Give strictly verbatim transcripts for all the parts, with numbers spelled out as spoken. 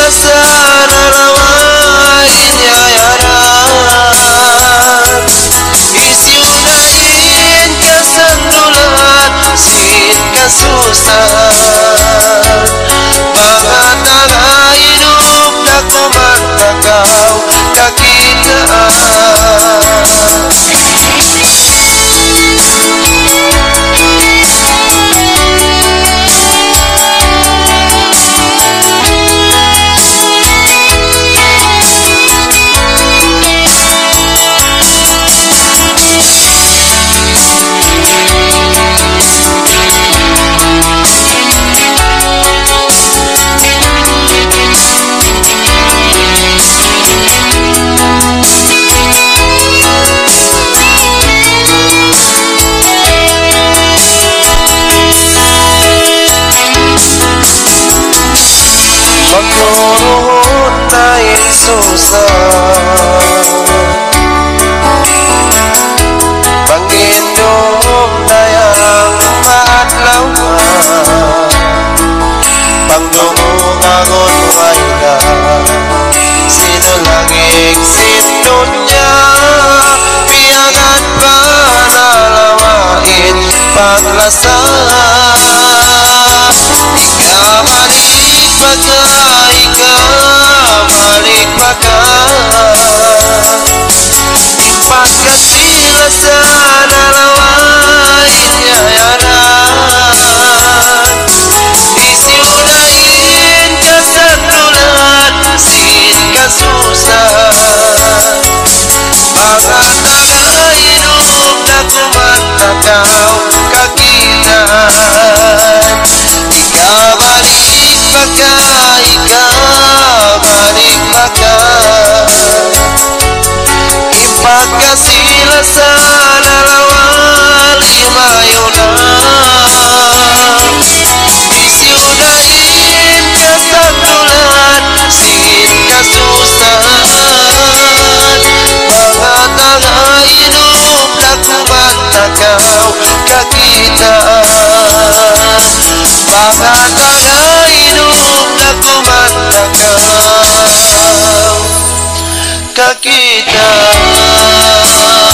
sa nalawain yayaran isyunain kasandulan sin kasusan mga tagainom na kumantakaw kakitaan. Pagnuruhon na Isusan Panginom na yang maadlawan Pagdungungangon wala sinulangig sinunya piangan panalawain paglasan ikabalik pagka ikabalik pagka ipagkasila sa nalawain yayaran isyunain kasandulan sin kasusan mga tagainom na kumantakaw kakitaan ikabalik pagka ikabalik pagka ipagkasila sa nalawal imayunan isyunain kasandulan sin kasusan mga tagainom na kumantakaw kakitaan mga tagainom na kumantakaw kakitaan.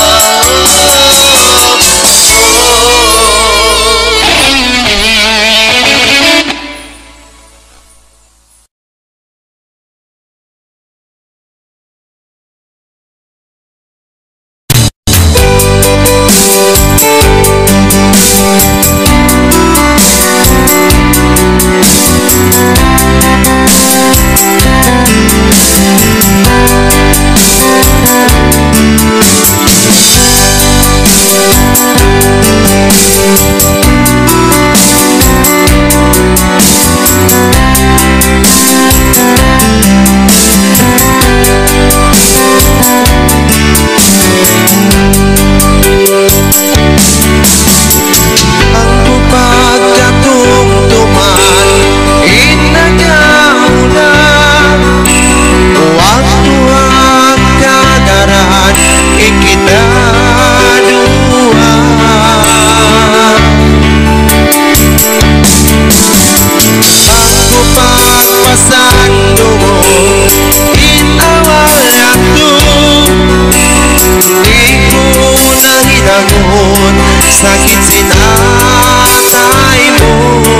Sakit sinatay mo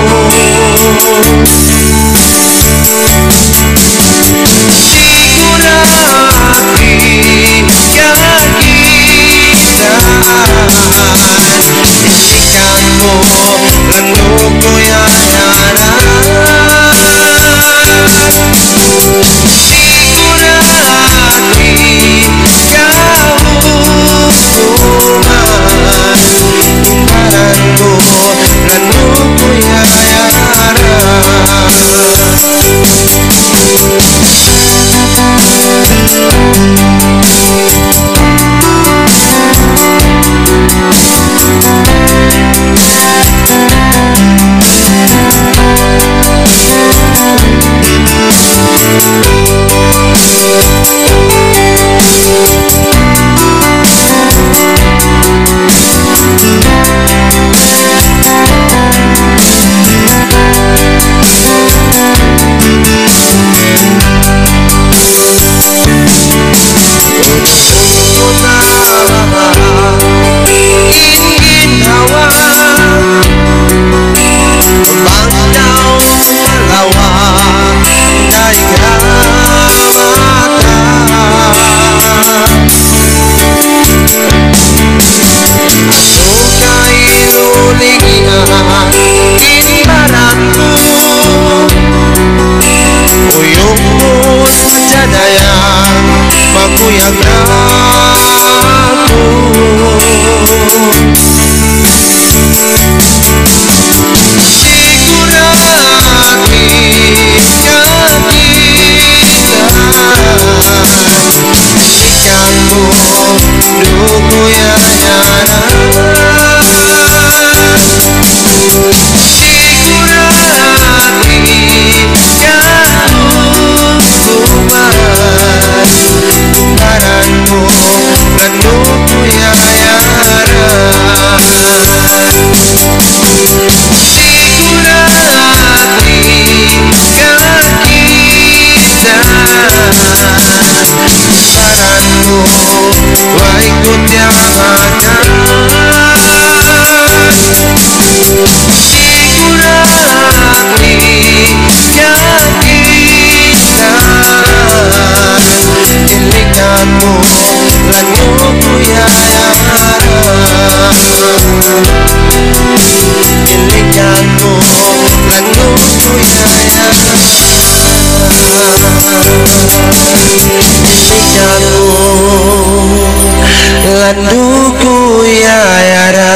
di ko lagi kakitaan ikan mo lano ko yayaran di ko lagi kahukuman kumparan ko lano ko yayaran yang rapuh. Dikurangi kegiatan ikanmu duku ya nyara. Landuku ya yara.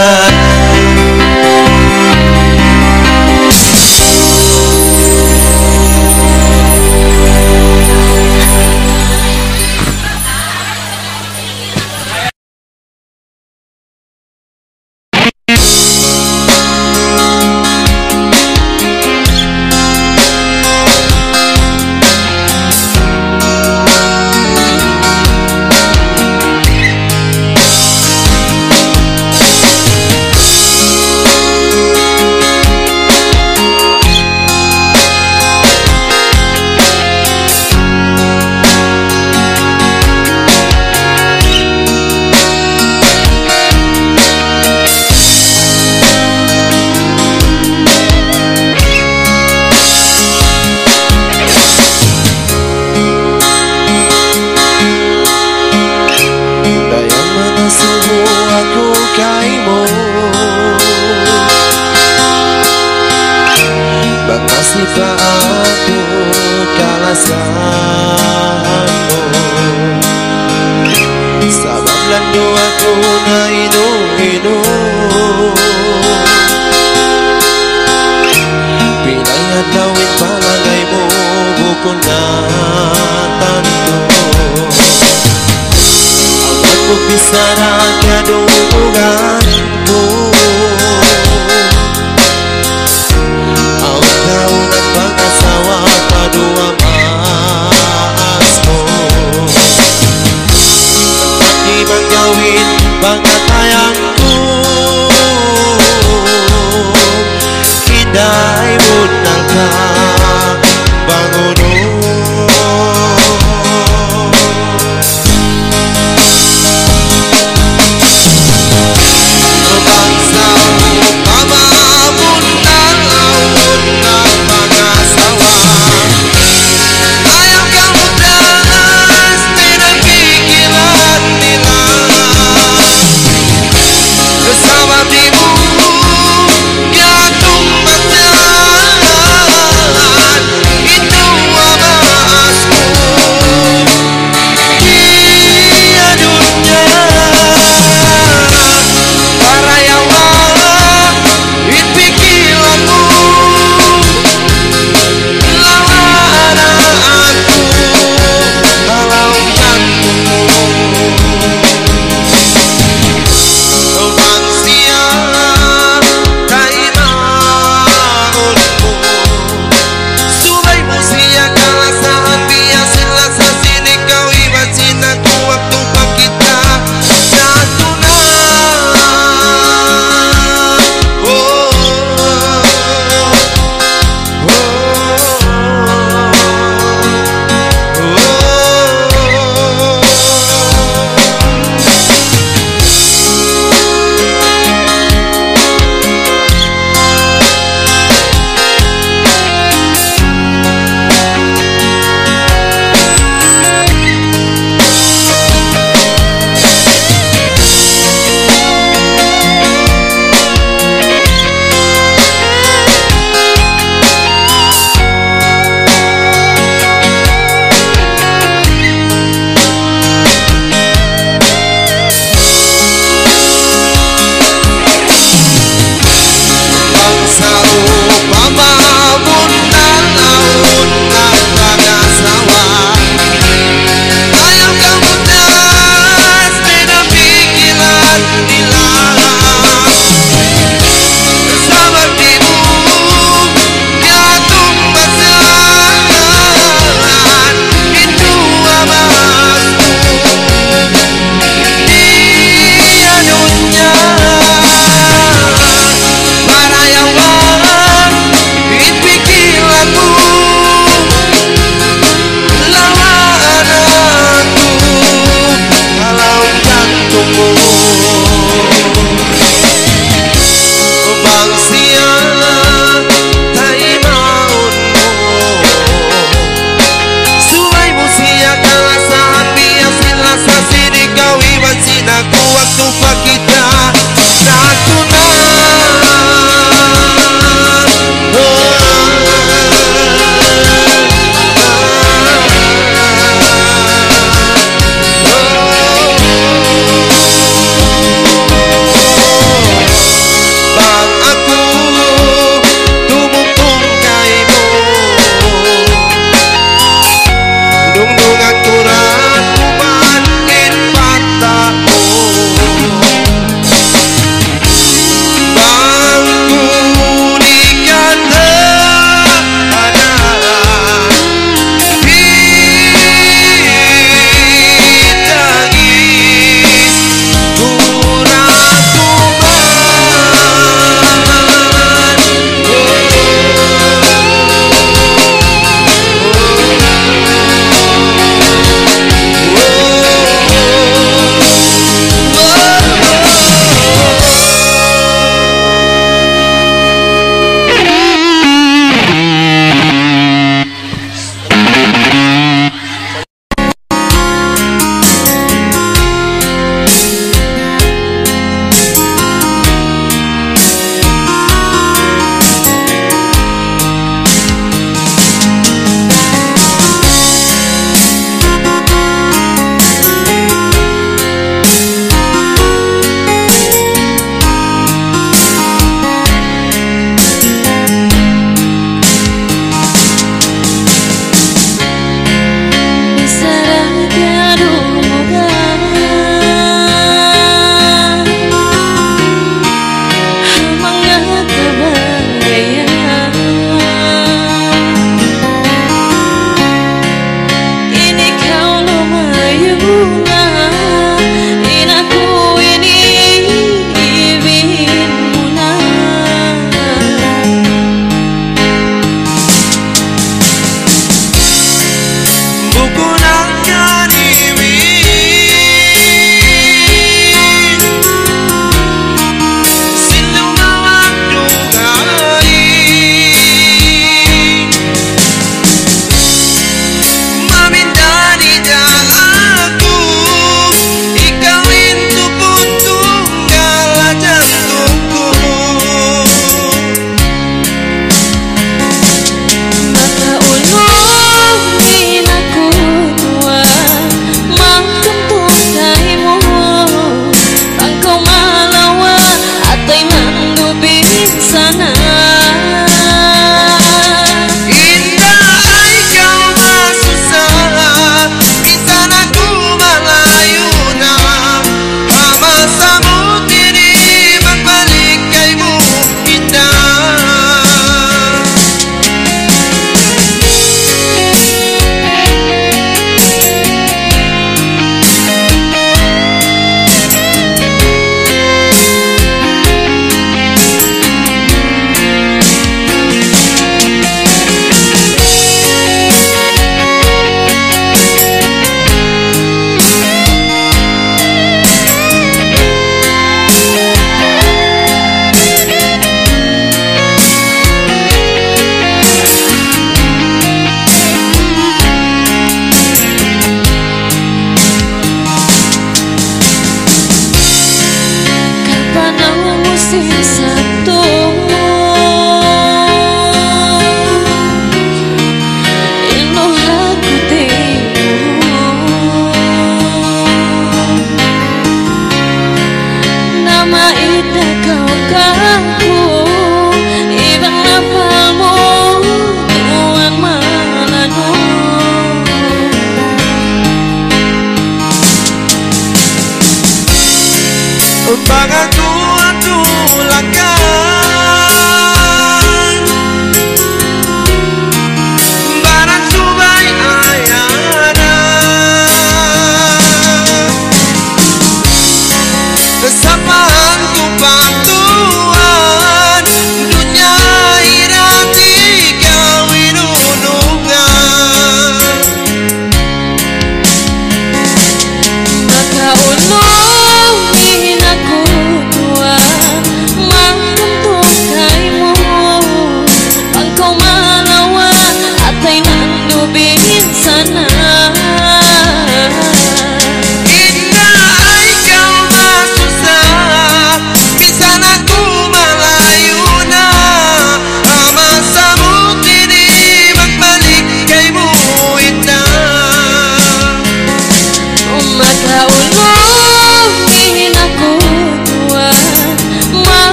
Aku kalasanmu sabab landu aku na inu-inu pilihan kawin palagaymu bukod na tanto ang magbisara kadunguganmu. Dua mas mo pati manggawin bangat ayangku kiday bunal ka banguno.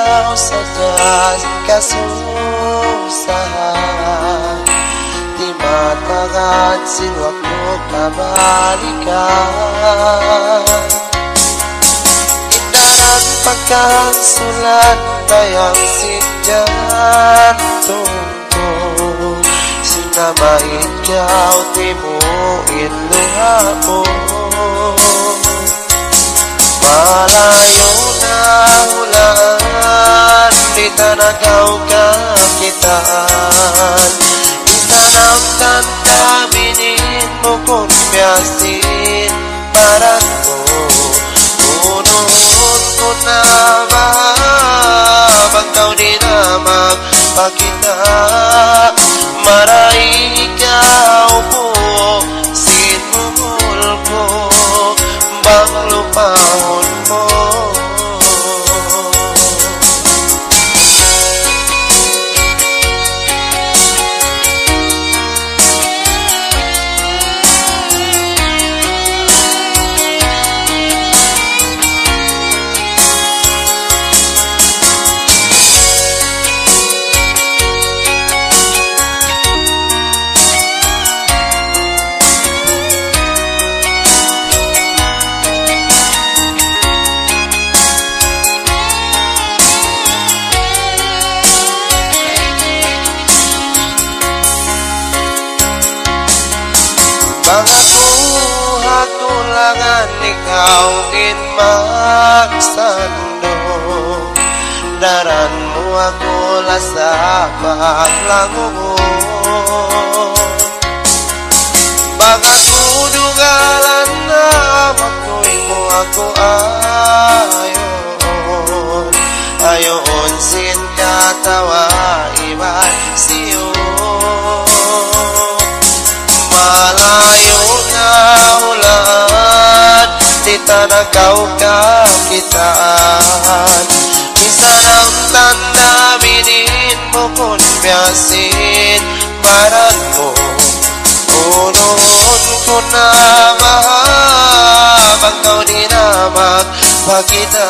ikaw sadyang kasusahan, di matagat sinuwag mo kabalikan. Indaran pagkasulat bayang sinjan tungkol, sinama ikaw timuin luha mo. Malayo na hulaan, di tanagaw kakitaan. Itanamtan kaminin mo kung piyasin parang mo. Unun ko na mahabang kau di na magpakita. Maray ikaw po, sinumul ko bang lupahon mo. Mga buhat tulangan ikaw in magsando, daran mo ako lasa paglango. Mga kudugalan na makoy mo ako ayon, ayon sin katawa iban siyo. Malayo na ulan, di tanagaw kakitaan. Isanang tanda binin mo kung piyasin parang mo. Unun ko na mahabang kau di na magpakita.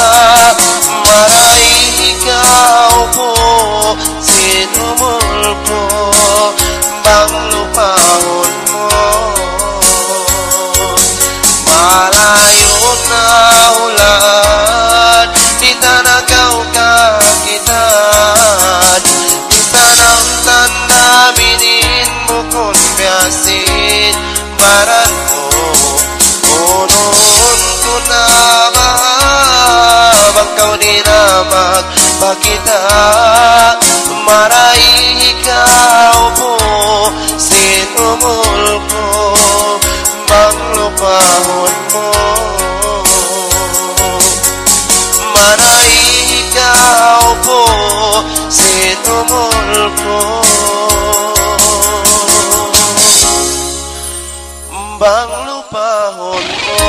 Maray ikaw po, sinumul ko bang lupahon mo. Malayo na ulan, di tanagaw kakitaan. Di tanang tanda binin mo kung piyasin parang mo. Unun ko na mahabang kau di na magpakita. Maray ikaw po, sinumul ko bang lupahon mo. Maray ikaw po, sinumul ko bang lupahon mo.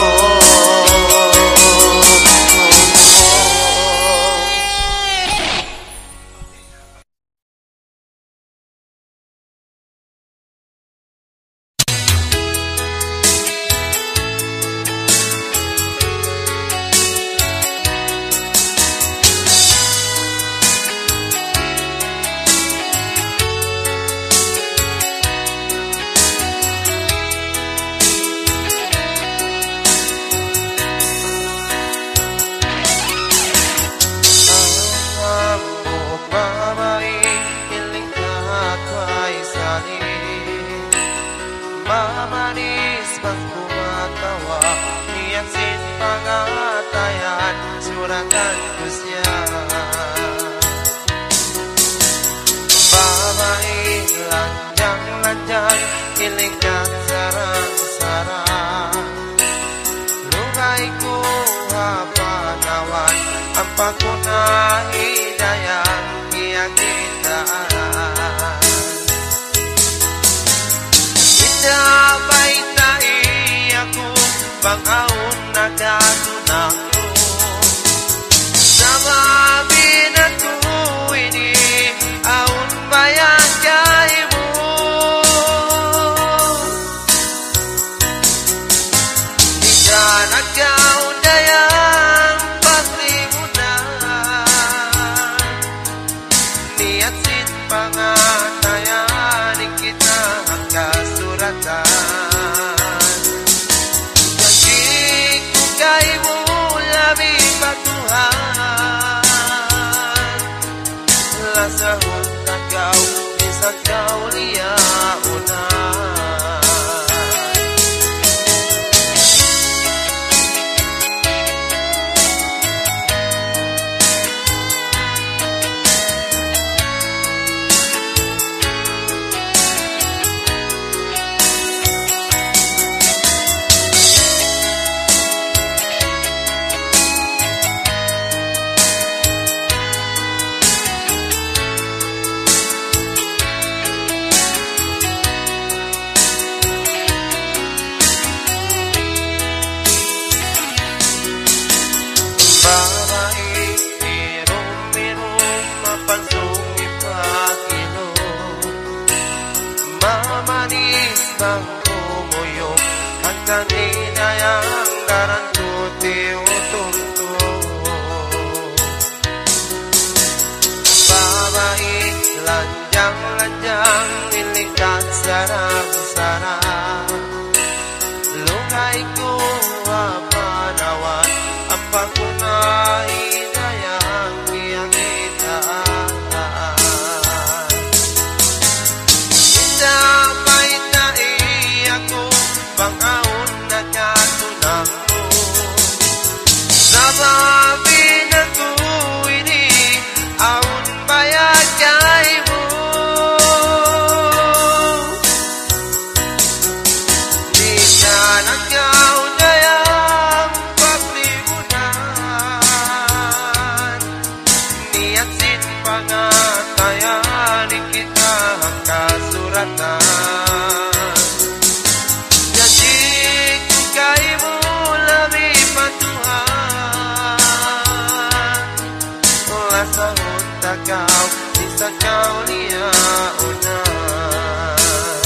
Mamanis bang kumatawa, niyan sin pangatayan, suratan ko siya. Babae lanjang-lanjang, kilig at sarang-sarang, lugay ko hapanawan, ang pagkunahi dayang kiyakitaan. Sabay tayo ako, bangaon na gatunang ko. Samabi na ko, ini aun bayang kay mo. Di ka nagkaon dayang paglingunan, Babae, irom-irom, mapansong ipag-inom. Mamanis bang umuyong, ang kaninayang darantuti utunto. Babae, lanjang-lanjang, ilikat sarang-sarang. Lungay ko apanawan, ang pagkunay dayang iyakitaan. Inda may naiyak ko, bangaon na katunang ko. Sa babi na ko ini, aon bayag kay mo. Di ka nagaw dayang paglibunan, niat sin pangatayan kita ang kasuratan. Jadi ku kay mo labi patuhan, lasahon tagaw isa kau niya unan.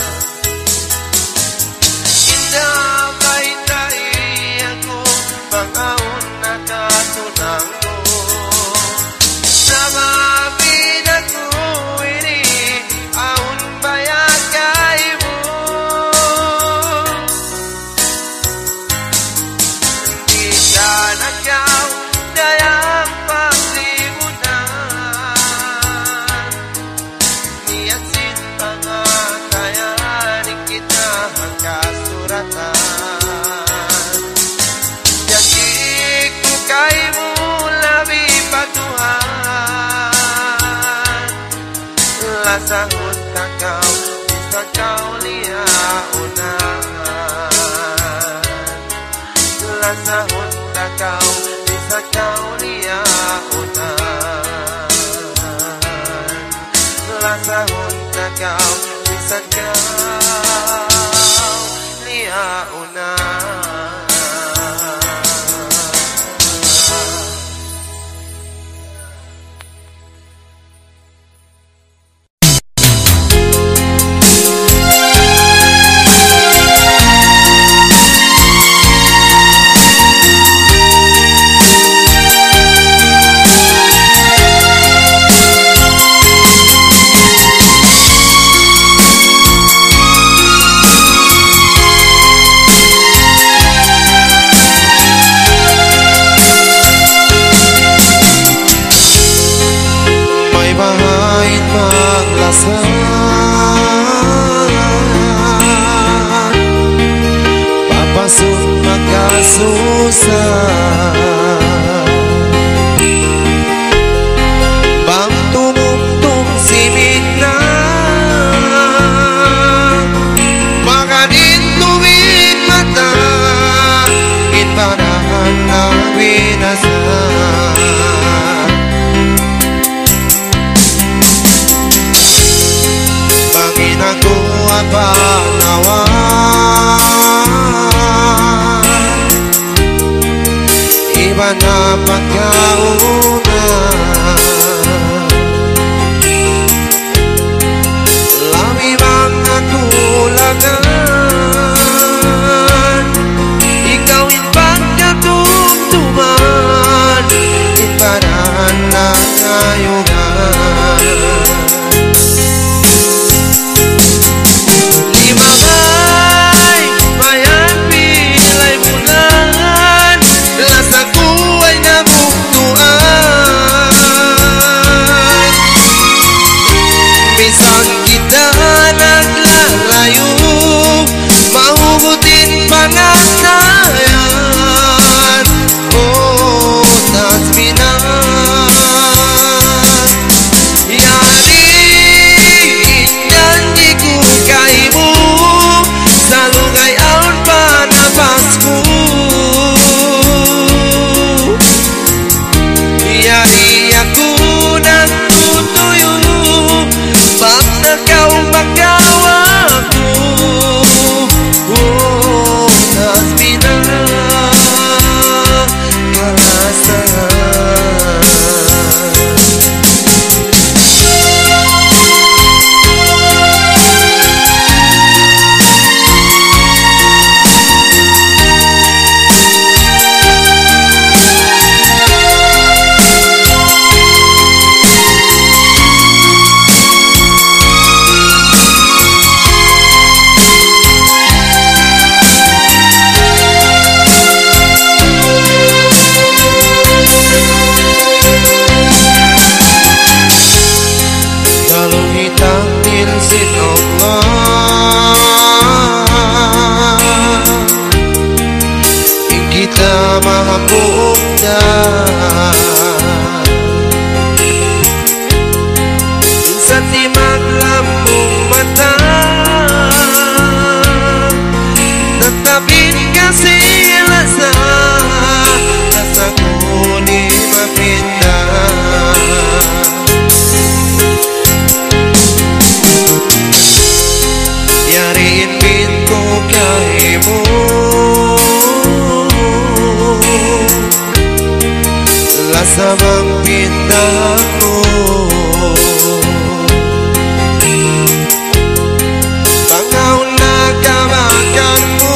Inda may naiyak ko, bangaon na katunang ko. Sa babi na ko ini, aon bayag kay mo. Di ka nagaw dayang paglibunan, niat sin pangatayan kita ang kasuratan. Jadi ku kay mo labi patuhan, lasahon kakao sa kauliaunan. Lasahon kakao sa kauliaunan. Lasahon kakao sa kauliaunan. May bahain maglasan, papasok magkasusan. Bang tumungtong simit na, maganin tuwing mata, itarahan na winasan. Bangin ako ang panawan, iba na pagkaunan. Lami mga tulagan, ikaw in pagkatumtuman, iparaan na ngayunan. Limangay, bayan pilay bulan, lasa ko ay nabuktuan. mapunda sa timag lambong mata natapin kasi lasa lasa ko ni mapinda yariin pin ko kay mo lasa bang pindahan mo pangaw na kabakan mo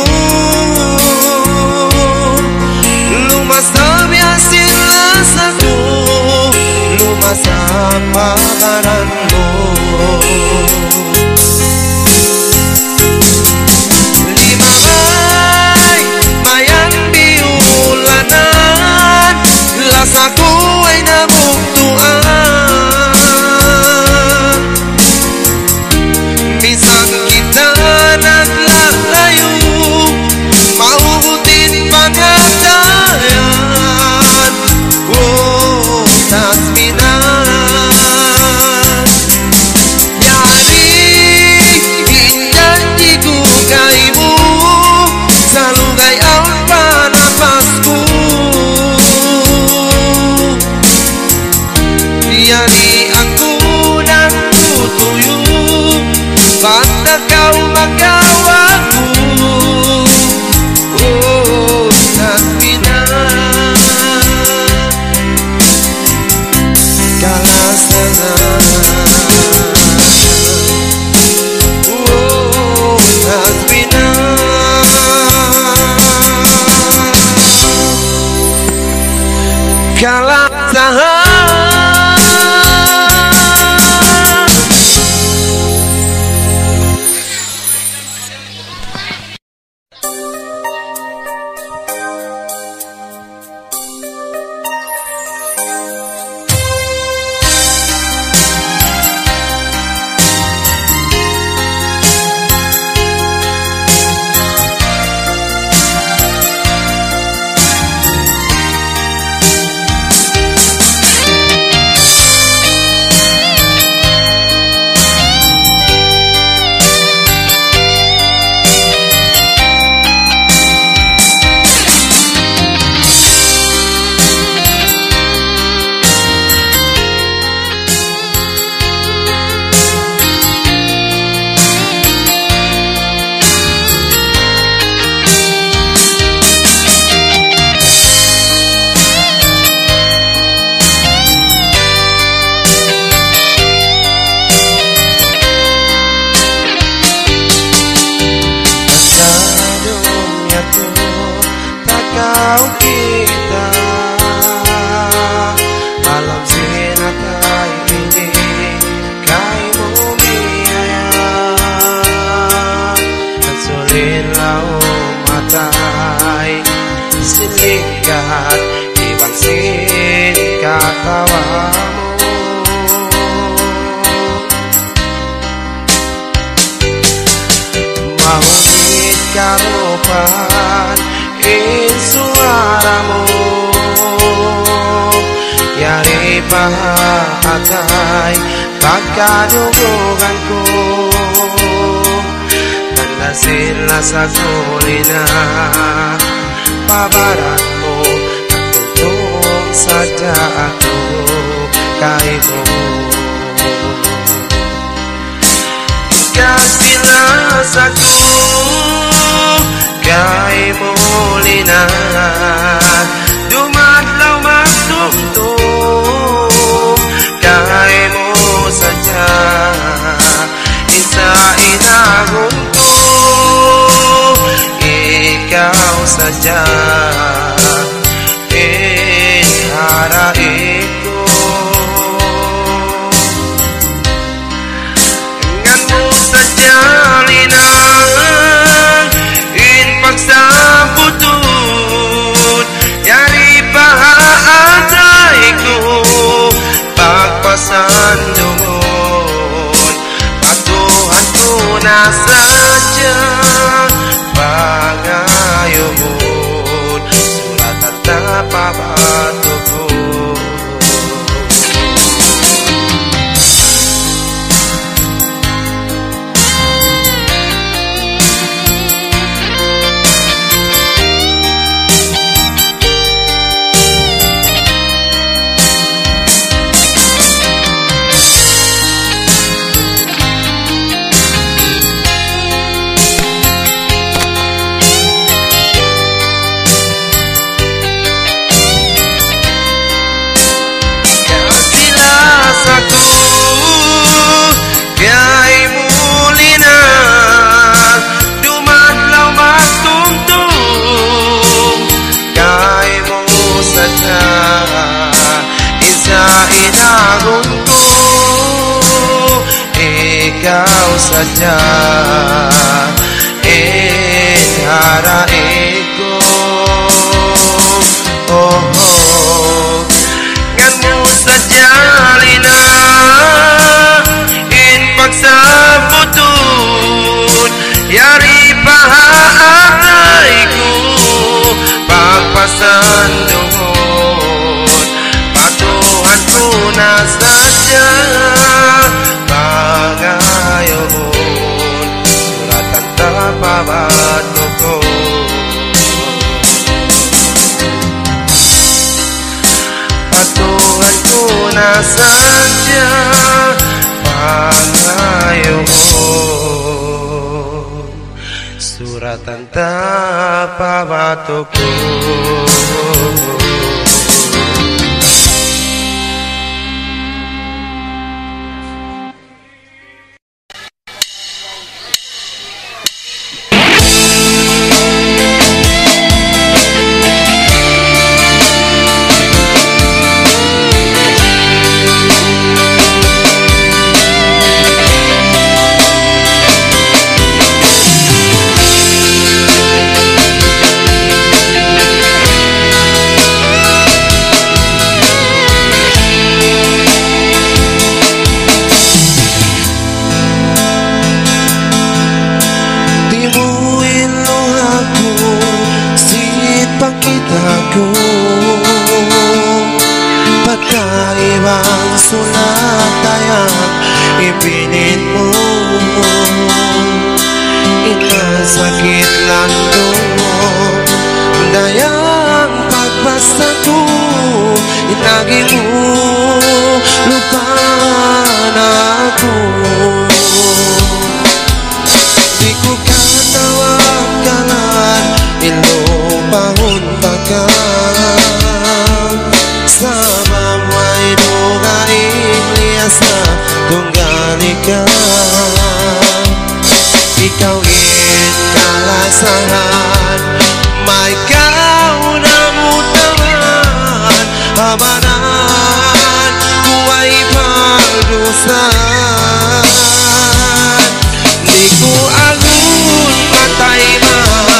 lumasab yasin lasa ko lumasab pagaran mo aku ay nabuktuan minsan kita naglalayo maugutin pangatayan oh tasminan yari hinjanji ko kay mo sa lugay ang panapas ko yari ako nang tutuyo ba't ikaw magawa ko oh tasminan kalasanan oh tasminan kalasanan silingkat ibangsin katawa mo mahunit karupan in suara mo yari pahatay pagkadugugan ko tanda sila sa kulina pabarat mo at tuntong sadya ako kay mo kasila sa ko kay mo linan dumadlaw magtugtog kay mo sadya isa inagon ko ikaw sadya iharain ko ngan mo sadya linan in pagsabutod pabatuko. Aku kay mulina dumadlaw magtungtong kay mo sadya isa inagong ko ikaw sadya inharain ko. Oh, oh. Ngan mo sadya pagsabutun yari pahaatay ko pagpasandungon patuhan ko na sadya pangayon suratan tapabato ko. Patuhan ko na sadya pangayon suratan tapabato ko. Pagkaibang sulatayang ipinit mo inasakit landong mo dayang pagpasta ko inagi mo lupa na ako. Di ko katawagalan ilupahon ka sa baway lugain liasa tunggali ka ikaw itkalasahan may kaunamutawan habanan kuway pagdusan di ko agun patay ma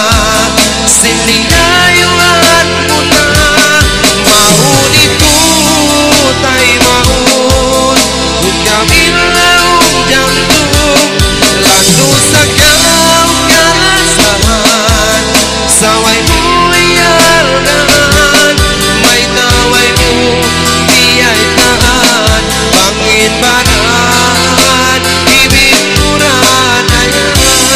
sinigayuan mo na maunit ko tay maun kabilang jantung lando sa gaw kalasahan saway mo iyalgan may taway mo iyay taan bangin banan ibiguran ayan.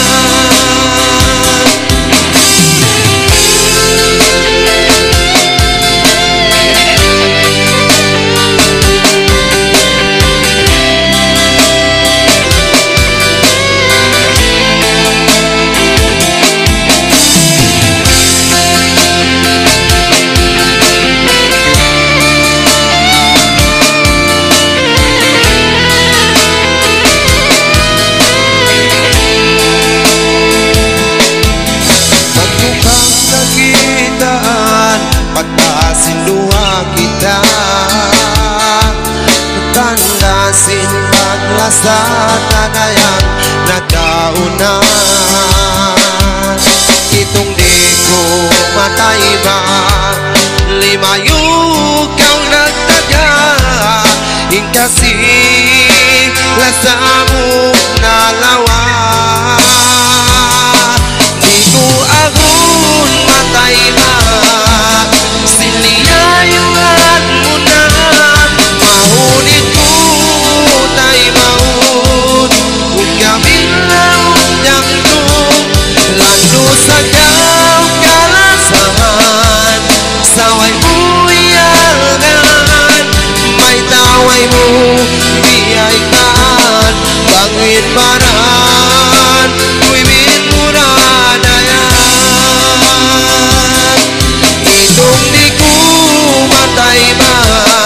Pagkasinduha kita tandasin paglasa tanayang nagkauna itong di ko matay ba limayo kau nagtaga ingkasi lasa mo nalawa di ko agun matay ba sili sawaymu biyay taan bangin baran kuibin muradayan itong di ku matay ba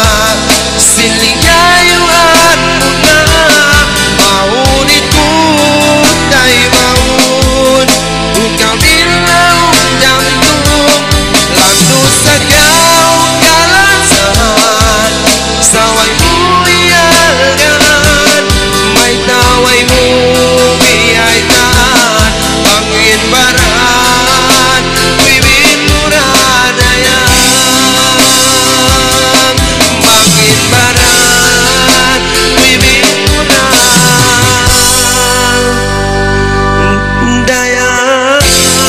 siligayuan mo na maunit ko tay maun ikaw nilaw jantung lando sa gaw kalansahan saway mo ialgan may taway mo biyay taan bangin baran kuibin muradayan bangin baran kuibin muradayan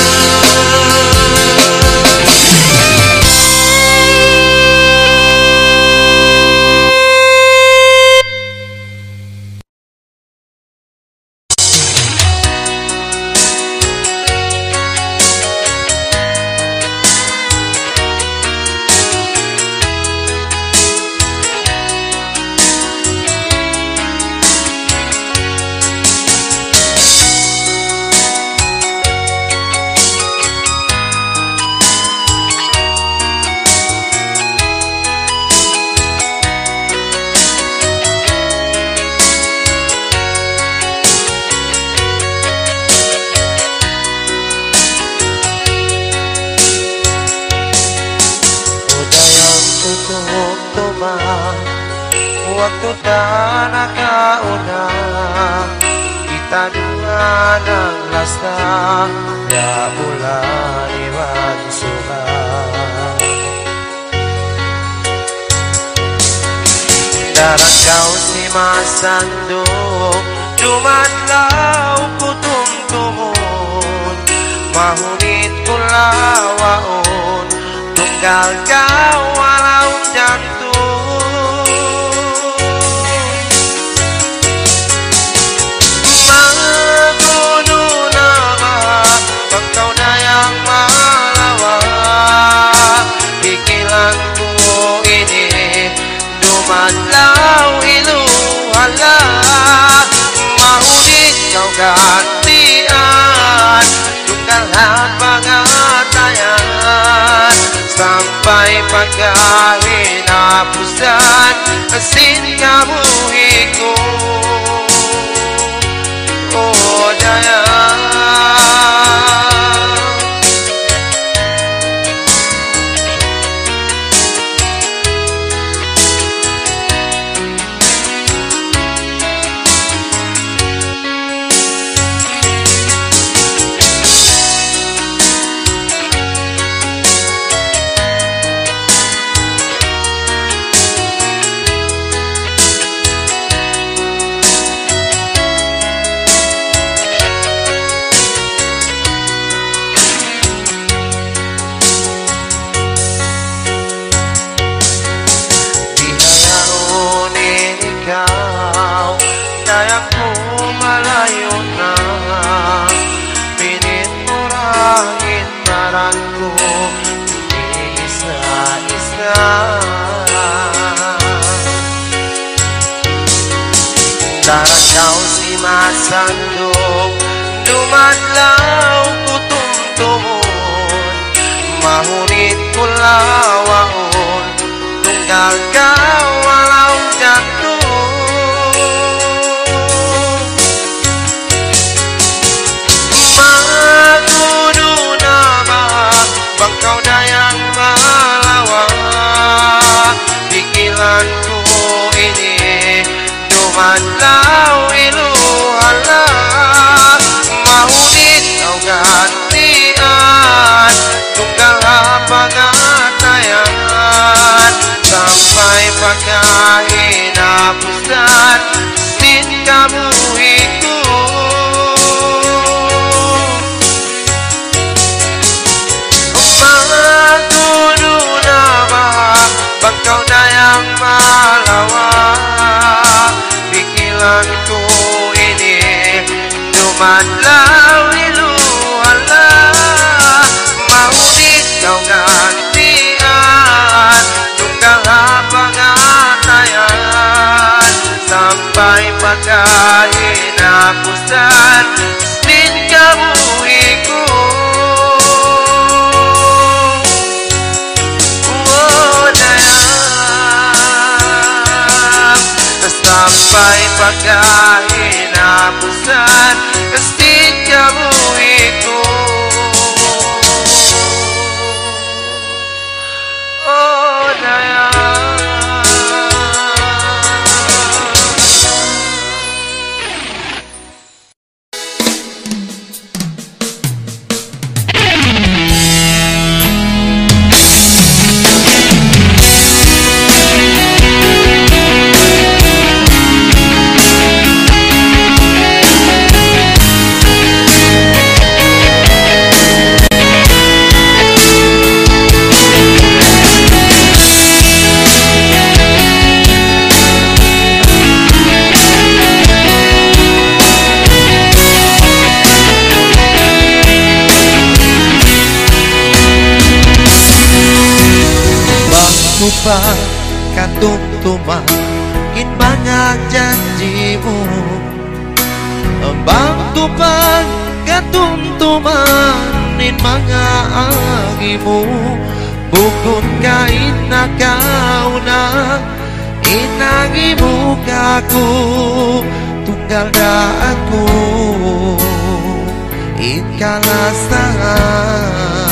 waktu tak nakauna kita dengan ang lasta ya bulan iwan suka darang kau si masandung dumadlaw kutumtumun mahunit kulawaon tunggal kau walau jantung madlaw iluhala mahunit kau gantian tunggal pangatayan sampai pagkahinapusan asin kamu hiku oh daya darang kau si masandung dumadlaw kutumtumun mahunit kulawaon tunggal kau walau jantung magudu nama bangkau dayang malawa pikiranku ini dumadlaw iluhala sampai pagkahinapusan Kasi kabuhi ko. Oh, Dayan. Pa katumtuman in mga janjimu Ambang tupag katumtuman in mga agimu Bukod kain na kauna inagimu kaku Tunggal da aku in kalasahan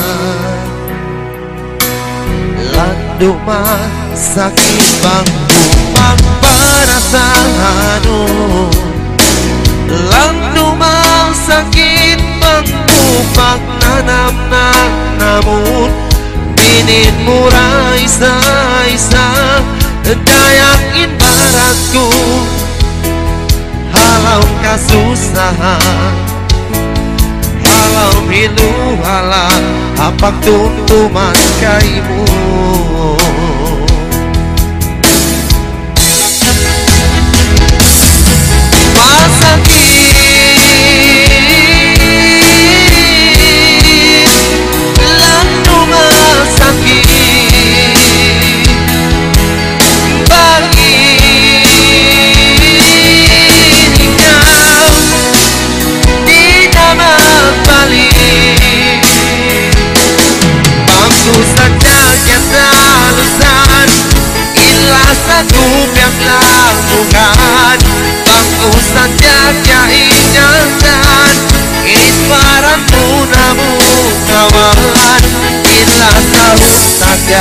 Duman sakit bangkumang parasahano Langdumang sakit bangkumang nanamnan namun Binin mura isa-isa Dayakin baratku Halau kasusahan Halau milu halang Hapak tuntuman kaimu Masakit Lalu masakit Bagi ikaw Di dapat balik Bangku saja kita lusan Ilas aku yang lakukan Bangku saja kaya ingatan Isparanmu namun kawan Ilas tahu saja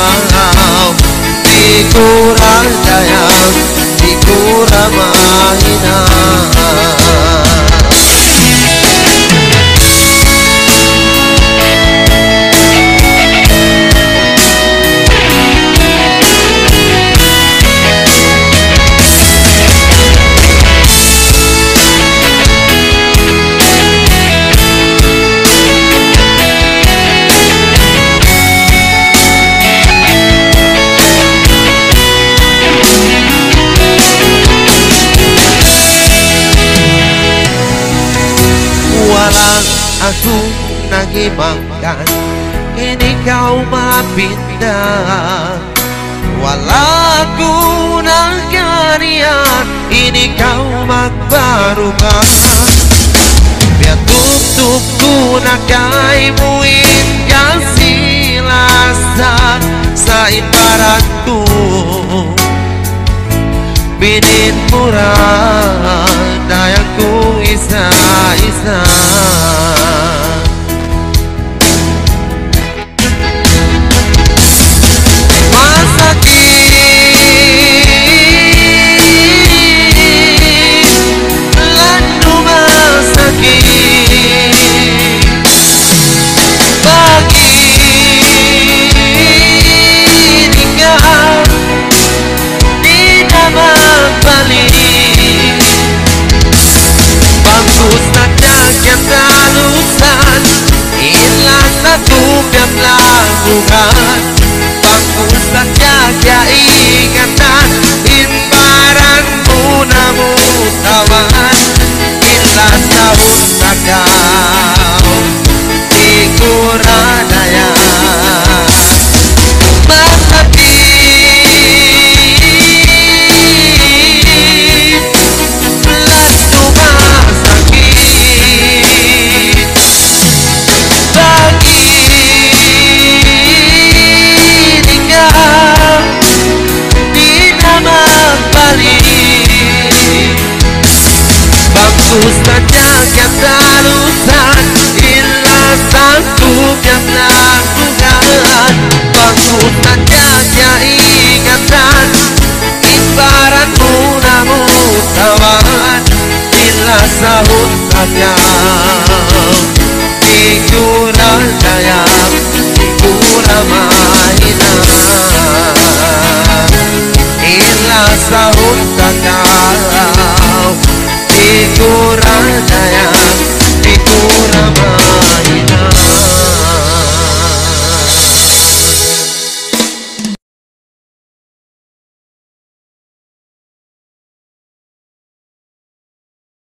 Dikurang dayang Dikurang mainan Aku nagibangkan Ini kau mapindah Walau aku nagkarian Ini kau magbarubah Biar tutup-tup na kay muin Kasih lasa sa ibaratku Binin murah Dayaku isa-isa Balik bakal